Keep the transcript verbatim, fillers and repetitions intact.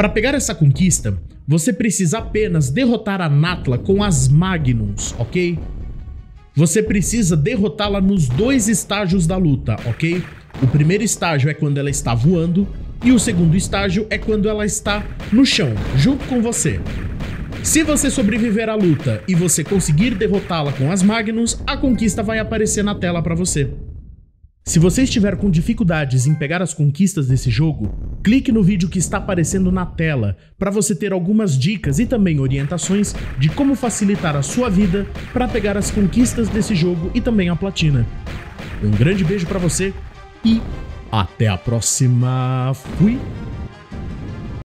Para pegar essa conquista, você precisa apenas derrotar a Natla com as Magnums, ok? Você precisa derrotá-la nos dois estágios da luta, ok? O primeiro estágio é quando ela está voando e o segundo estágio é quando ela está no chão, junto com você. Se você sobreviver à luta e você conseguir derrotá-la com as Magnums, a conquista vai aparecer na tela para você. Se você estiver com dificuldades em pegar as conquistas desse jogo, clique no vídeo que está aparecendo na tela para você ter algumas dicas e também orientações de como facilitar a sua vida para pegar as conquistas desse jogo e também a platina. Um grande beijo para você e até a próxima. Fui!